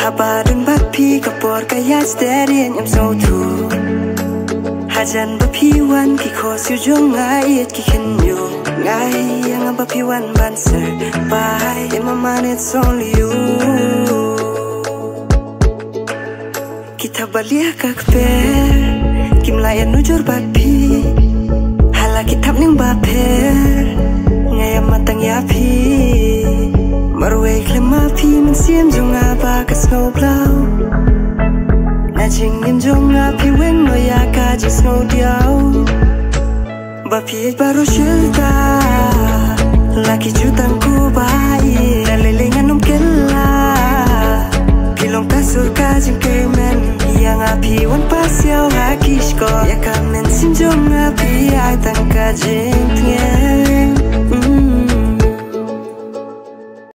Habaran bapi kapor kaya sterin yam so true. Hajan bapi wan ki khosyu jong ngai ki khenyo ngai yang bapi wan banser bye in my mind it's only you. Kita balik kakper kim layan nujur bapi hala kitab ning baper ngayam matang yapi marway klema pi min siem jong aba ka snow blau na jing nim jong api wen no ya ka ji snow diao bapi baru shilta laki jutang ku bai na lelengan um kella pilong kasur ka jing kemen yang api wan pasiao hakish ko ya kamen sim jong api ai tang ka jing